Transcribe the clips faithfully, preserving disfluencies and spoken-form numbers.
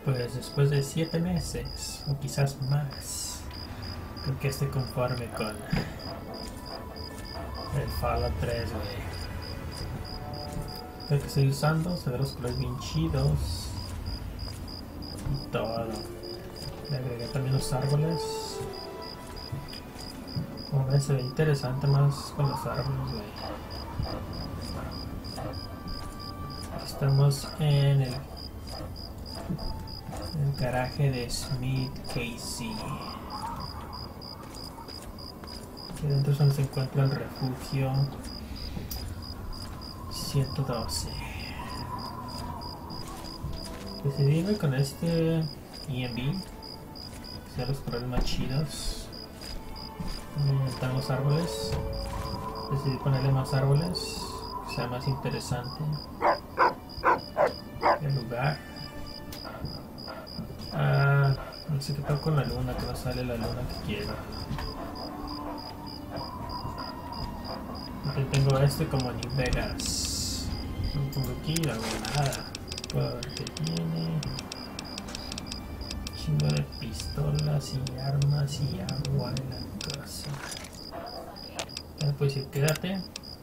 Pues después de siete meses, o quizás más, creo que estoy conforme con el Fallout tres, güey. Creo que estoy usando, se ven los colores bien chidos y todo. Le agregué también los árboles. Como ven, se ve interesante más con los árboles, güey. Estamos en el el garaje de Smith Casey. Aquí dentro es donde se encuentra el refugio ciento doce. Decidí irme con este E M B, que sea los colores más chidos. También están los árboles. Decidí ponerle más árboles, que sea más interesante el lugar. Ah, no sé qué tal con la luna, que no sale la luna que quiero. Aquí tengo este como New Vegas. Lo pongo aquí, no hago nada. Puedo ver qué tiene. Chingo de pistolas y armas y agua en la casa. Ya pues si quédate.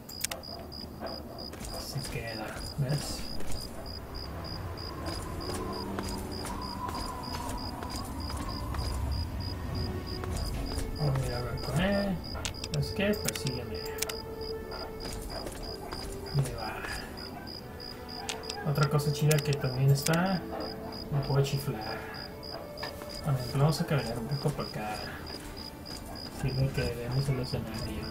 Se queda, ¿ves? Voy a ir a hablar con él. ¿Sabes qué? Persígueme. Ahí va. Otra cosa chida que también está, me puedo chiflar. Bueno, vamos a caminar un poco por acá. Sirve que vemos el escenario.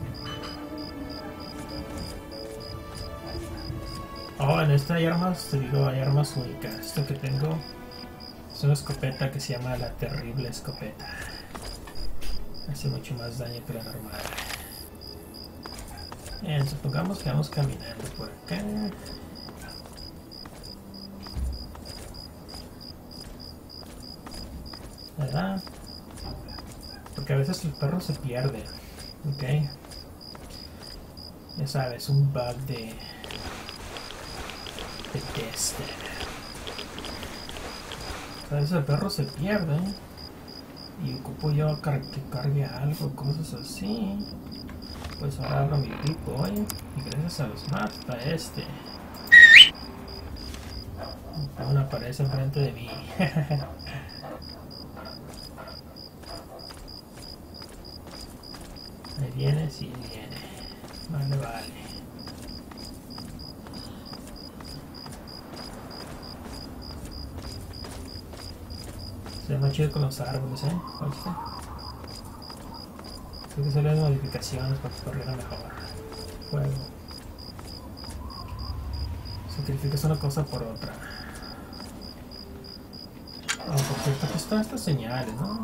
Oh, en esta hay armas, te digo, hay armas únicas. Esto que tengo es una escopeta que se llama la terrible escopeta. Hace mucho más daño que la normal. Bien, supongamos que vamos caminando por acá. ¿Verdad? Porque a veces el perro se pierde. Ok. Ya sabes, un bug de de Dexter. A veces el perro se pierde y ocupo yo car que cargue algo, cosas así. Pues ahora abro mi Pip-Boy y gracias a los maps está este. Aún aparece enfrente de mí. Ahí viene, sí viene. Vale, vale. Se ve más chido con los árboles, ¿eh? ¿Oíste? Creo que son las modificaciones para que corriera mejor. Fuego. Sacrificas una cosa por otra. Oh, por cierto, aquí están estas señales, ¿no?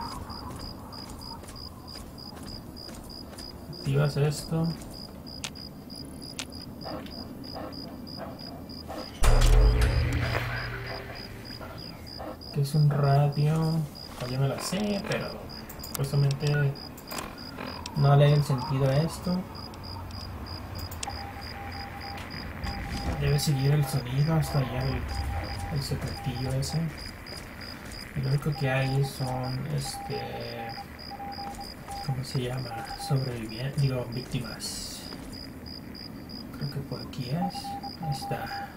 Activas esto. Que es un radio. Oh, ya me la sé, pero supuestamente no le da el sentido a esto. Debe seguir el sonido hasta allá el, el secretillo ese. Y lo único que hay son este. ¿Cómo se llama? Sobrevivientes, digo, víctimas. Creo que por aquí es. Ahí está.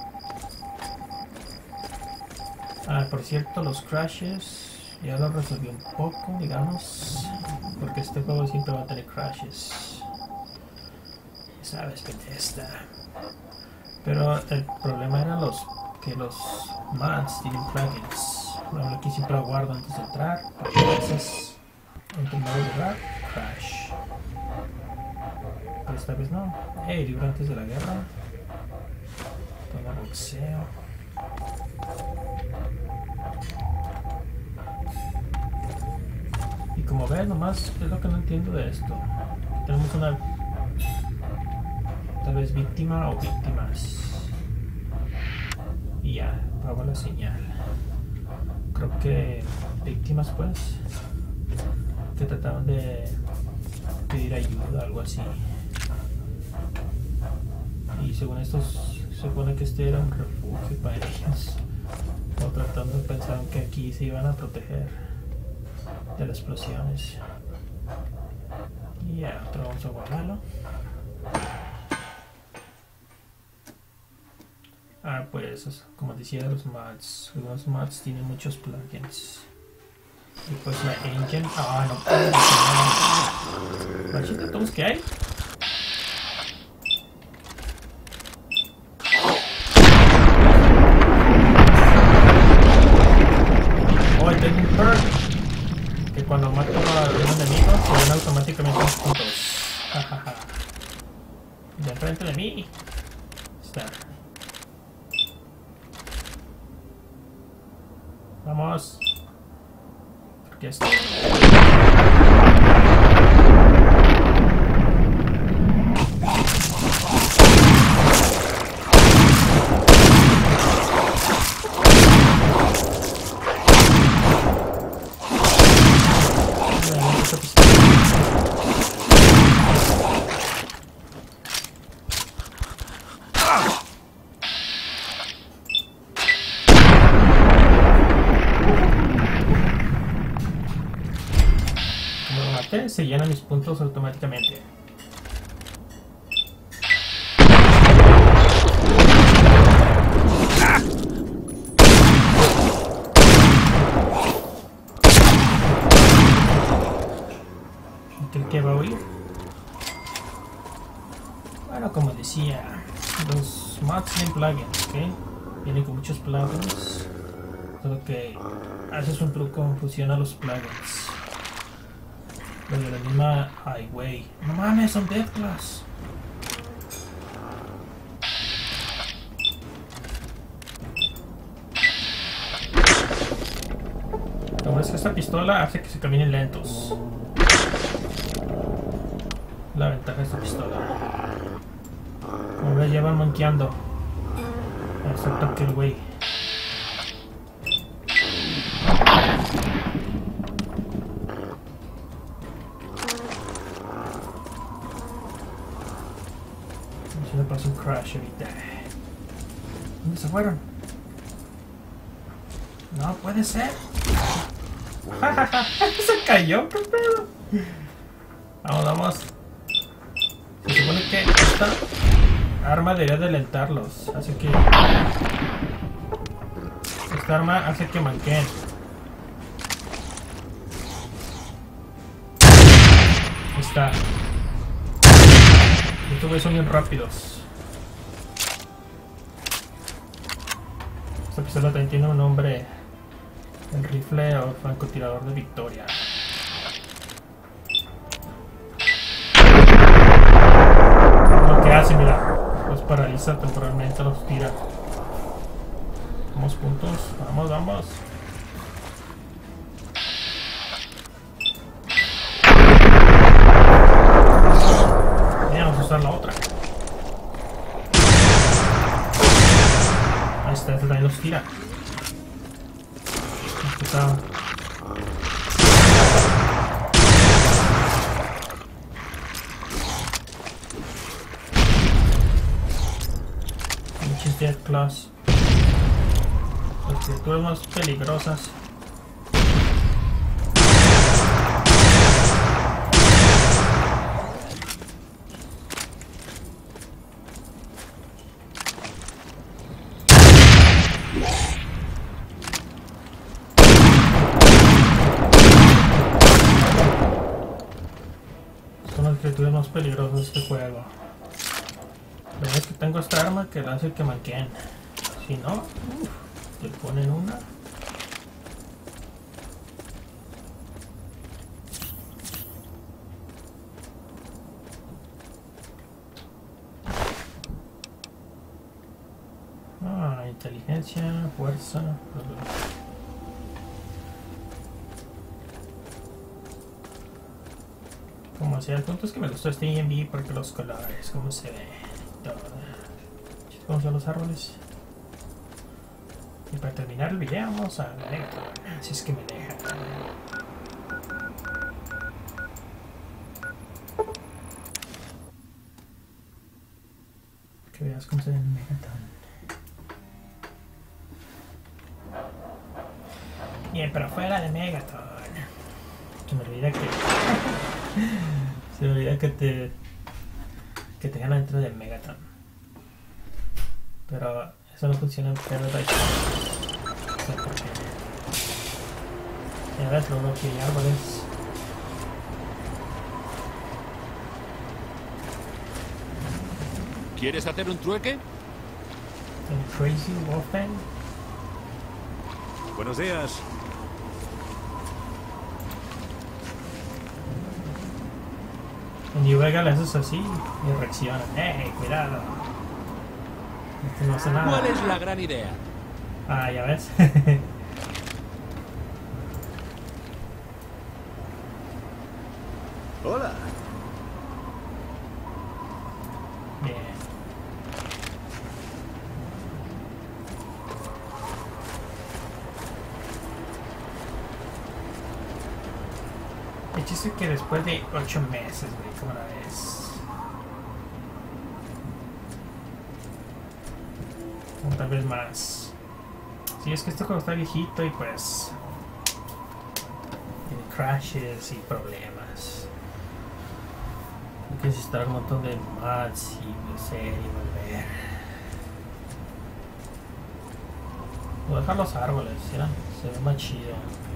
Ah, por cierto, los crashes ya lo resolví un poco, digamos. Porque este juego siempre va a tener crashes. Sabes, Bethesda. Pero el problema era los que los mods tienen plugins. Bueno, aquí siempre lo guardo antes de entrar. Porque a veces en primer lugar, crash. Pero esta vez no. Hey, libro antes de la guerra. Toma boxeo. Y como ves, nomás es lo que no entiendo de esto. Tenemos una tal vez víctima o víctimas. Y ya, probo la señal. Creo que víctimas, pues, que trataban de pedir ayuda, algo así. Y según esto, se supone que este era un refugio para ellos. O tratando de pensar que aquí se iban a proteger de las explosiones. Y ya, otro vamos a guardarlo. Ah, pues, como decía, los mods. Los mods tienen muchos plugins. Y pues la engine. Ah, no puedo. Machita, ¿todos qué hay? Oh, tengo un perk. Que cuando mato a un enemigo se ven automáticamente los puntos. Jajaja. De frente de mí. Está. Vamos. Porque esto. Se llenan mis puntos automáticamente. ¿Creo que va a huir? Bueno, como decía, los mods tienen plugins, ¿ok? Vienen con muchos plugins. Solo que haces un truco, fusiona los plugins. Los de la misma highway. No mames, son Death Class. Lo bueno es que esta pistola hace que se caminen lentos. La ventaja de esta pistola. Como ves, ya van manqueando. Excepto aquel güey. Me pasó un crash ahorita. ¿Dónde se fueron? No puede ser. Se cayó, qué pedo. Vamos, vamos. Se supone que esta arma debería de alentarlos. Así que esta arma hace que manquen. Ahí está. Estos güeyes son bien rápidos. Esta pistola también tiene un nombre. El rifle o francotirador de Victoria. Lo que hace, mira, los paraliza temporalmente, los tira. Vamos juntos, vamos, vamos. Vamos a usar la otra. Ahí está, este también los tira. Este está. Muchas Death Claws. Las criaturas más peligrosas. Son las criaturas más peligrosas de este juego. Lo bueno es que tengo esta arma que hace que manquen. Si no, uff, te ponen una. Ah, inteligencia, fuerza. Como sea, el punto es que me gustó este E M B porque los colores, cómo se ve, todo. ¿Cómo son los árboles? Y para terminar el video vamos a Megatron, si es que me deja. Que veas cómo se ve el Megatron. Bien, pero fuera de Megaton. Se me olvida que... Se me olvida que te... Que te gana dentro de Megaton. Pero eso no funciona en Paradise. No sé por qué. Ya ves, luego que hay árboles. ¿Quieres hacer un trueque? El Crazy Wolfman. Buenos días. En New Vegas le haces así y reacciona. ¡Eh, cuidado! Este no hace nada. ¿Cuál es la gran idea? Ah, ya ves. Hola. Bien. El chiste es que después de ocho meses, güey, ¿cómo la ves? O tal vez más. Sí, es que este juego está viejito y pues... tiene crashes y problemas. Hay que instalar un montón de mods y hacer y volver. Voy a dejar los árboles, ¿sí? Se ve más chido.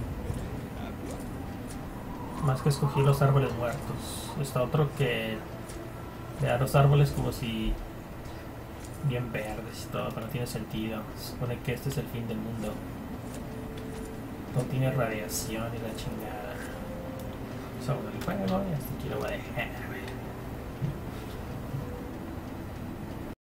Más que escogí los árboles muertos. Está otro que vea los árboles como si bien verdes y todo, pero no tiene sentido. Se supone que este es el fin del mundo. No tiene radiación y la chingada. Sobre el juego y hasta aquí lo voy a dejar.